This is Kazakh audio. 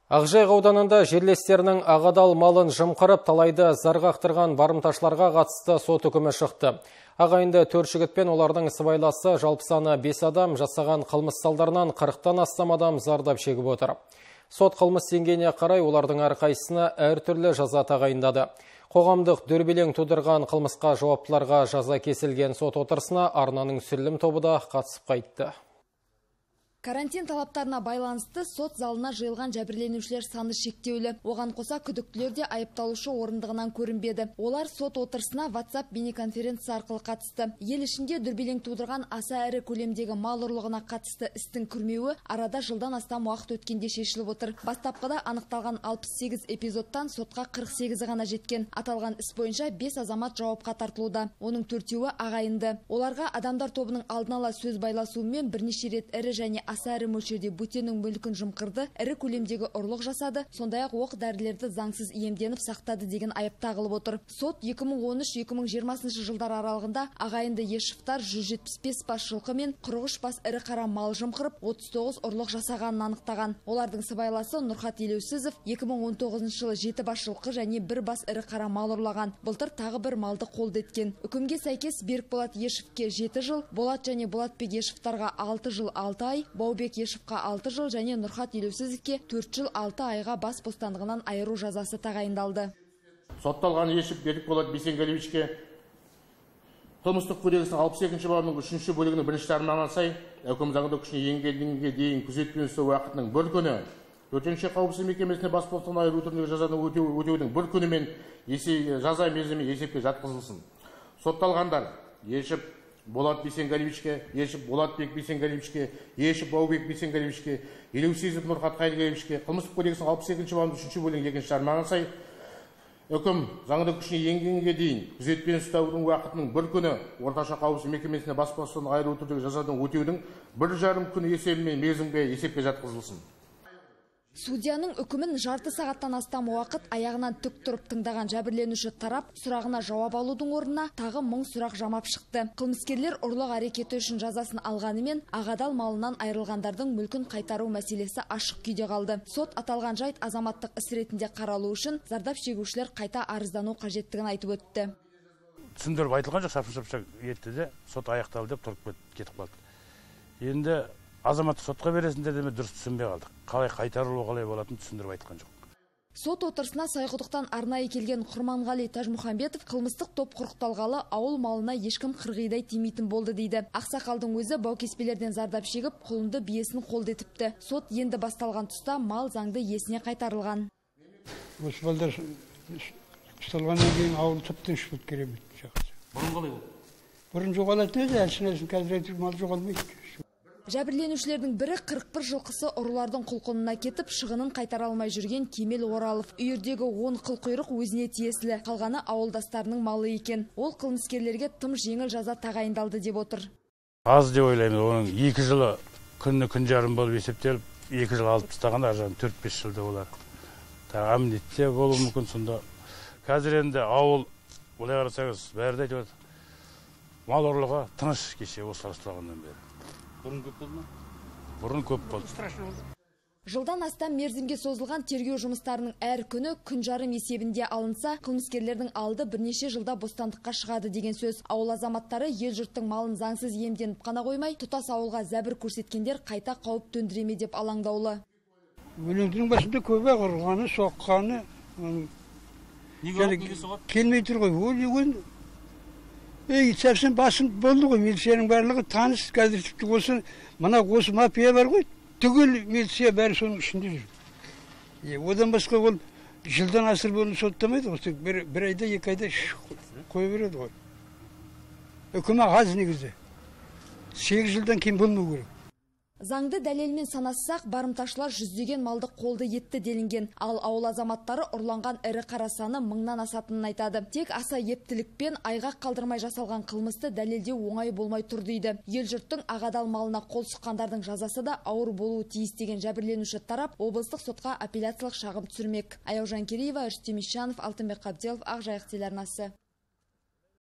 Ақжайық ауданында жерлестерінің ағадал малын жымқырып, талайды зарғақтырған барымташыларға қатысты сот үкімі шықты. Ағайынды 4 жігіт пен олардың сыбайласы жалпы саны 5 адам жасаған қылмыс салдарынан 40-тан астам адам зардап шегіп отыр. Сот қылмыс деңгейіне қарай олардың әрқайсысына әртүрлі жаза тағайындады. Қоғамдық дүрбелең тудырған қылмысқа жауаптыларға жаза кесілген сот отырысына арнаның түсірілім тобы да қатысып қайтты. Карантин талаптарына байланысты сот залына жиылған жәбірленушілер саны шектеулі. Оған қоса күдіктілер де айыпталушы орындығынан көрінбеді. Олар сот отырысына WhatsApp бейнеконференция арқылы қатысты. Ел ішінде дүрбелең тудырған аса әрі көлемдегі мал ұрлығына қатысты істің күрмеуі арада жылдан астам уақыт өткенде шешіліп отыр. Бастапқыда анықталған 68 эпизодтан сотқа 48 ғана жеткен. Аталған іс бойынша 5 азамат жауапқа тартылуда. Оның 4-еуі ағайынды. Оларға адамдар тобының алдын ала сөз байласуымен бірнеше рет ірі және аса әрі мөлшерде бөтеннің мүлкін жымқырды, ірі көлемдегі ұрлық жасады, сондай-ақ оқ-дәрілерді заңсыз иемденіп сақтады деген айып тағылып отыр. Сот 2013-2020 жылдар аралығында ағайынды Ешевтар 175 бас жылқы мен 43 бас ірі қара мал жымқырып, 39 ұрлық жасағанын анықтаған. Олардың сыбайласы Нұрхат Елеусізов 2019 жылы 7 бас жылқы және 1 бас ірі қара мал ұрлаған. Былтыр тағы бір малды қолды еткен. Үкімге сәйкес Берікболат Ешевке 7 жыл, Болат және Болатбек Ешевтарға 6 жыл 6 ай, Баубек Ешевқа 6 жыл және Нұрхат Елеусізовке 4 жыл 6 айға бас бостандығынан айыру жазасы тағайындалды. Сотталған Ешев Берікболат Бейсенғалиевичке қылмыстық кодексінің 62 бабының 3 бөлігінің 1 тармағына сай үкім заңды күшіне енгенге дейін күзетпен ұстау уақытының 1 күні, төтенше қауіпсіздік мекемесіне бас бостандығынан айыру түріндегі жазаны өтеудің 1 күні мен жаза мерзімі есепке жатқызылсын. Сотталғандар Ешев Болат Бейсенғалиевичке, Ешев Болатбек Бейсенғалиевичке, Ешев Баубек Бейсенғалиевичке, Елеусізов Нұрхат Қайырғалиевичке қылмыстық кодексінің 62 бабының 3 бөлігінің 2 тармағына сай үкім заңды күшіне енгенге дейін күзетпен ұстаудың уақытының 1 күні, орташа қауіпсіздік мекемесіне бас бостандығынан айыру түріндегі жазадан өтеудің 1,5 күні есебімен мерзімге есепке жатқызылсын. Судьяның үкімін жарты сағаттан астам уақыт аяғынан түк тұрып тыңдаған жәбірленуші тарап сұрағына жауап алудың орнына тағы 1000 сұрақ жамап шықты. Қылмыскерлер ұрлық әрекеті үшін жазасын алғанымен ағадал малынан айырылғандардың мүлкін қайтару мәселесі ашық күйде қалды. Сот аталған жайт азаматтық іс ретінде қаралу үшін зардап шегушілер қайта арыздану қажеттігін айтып өтті. Түсіндіріп айтылған жоқ, шапшып етті де сот аяқталды деп тұрып кетіп қалды. Енді азаматты сотқа бересіңдер деме дұрыс түсінбей қалдық. Қалай қайтарылуы қалай болатынын түсіндіріп айтқан жоқ. Сот отырысына Сайқұдықтан арнайы келген Құрманғали Тажмұхамбетов қылмыстық топ құрықталғалы ауыл малына ешкім қырғидай тимейтін болды дейді. Ақсақалдың өзі баукеспелерден зардап шегіп, құлынды биесін қолды етіпті. Сот енді басталған тұста мал заңды иесіне қайтарылған. Осы балдар ұсталғаннан кейін ауыл тыптың шүпіт керемет. Бұрын қалай болды? Бұрын жоғалатын еді, әлсін қазір мал жоғалмайды. Жәбірленушілердің бірі 41 жылқысы ұрылардың құлқынына кетіп, шығынын қайтара алмай жүрген Кемел Оралов. Үйірдегі 10 қылқұйрық өзіне тиесілі, қалғаны ауылдастарының малы екен. Ол қылмыскерлерге тым жеңіл жаза тағайындалды деп отыр. Аз деп ойлаймын, оның 2 жылы күн жарым болып есептеліп, 2 жыл алып тастаған, аржан 4-5 жылда олар. Амнистия болуы мүмкін сонда. Қазір енді ауыл, олай қарасаңыз, бәрі де айтып отыр. Мал ұрлығы тыныш кеше осы ұсталғаннан бері. Бұрын көп болды ма? Бұрын көп болды. Жылдан астам мерзімге созылған тергеу жұмыстарының әр күні күн жарым есебінде алынса, қылмыскерлердің алды бірнеше жылда бостандыққа шығады деген сөз. Ауыл азаматтары ел жұрттың малын заңсыз иемденіп қана қоймай, тұтас ауылға зәбір көрсеткендер қайта қауіп төндіреме деп алаңдаулы. Өлеңдің басында көбе ұрғаны, соққаны келмей тұр ғой. Сәпсін басын болды ғой, милицияның барлығы таныс, қазір осы мафия бар ғой, түгел милиция бәрі соның ішінде жүр. Одан басқа ол жылдан асыр болын соттамайды, бір айда, 2 айда қой береді ғой. Үкімі аз негізі. 8 жылдан кейін болмау керек. Заңды дәлелмен санассақ, барымташылар жүздеген малды қолды етті делінген. Ал ауыл азаматтары ұрланған ірі қара саны 1000-нан асатынын айтады. Тек аса ептілікпен айғақ қалдырмай жасалған қылмысты дәлелдеу оңай болмай тұр дейді. Ел жұрттың ағадал малына қол сұққандардың жазасы да ауыр болуы тиіс деген жәбірленуші тарап облыстық сотқа апелляциялық шағым түсірмек. Аяужан Кереева, Рүстем Исжанов, Алтынбек Қабделов, Ақжайық телеарнасы.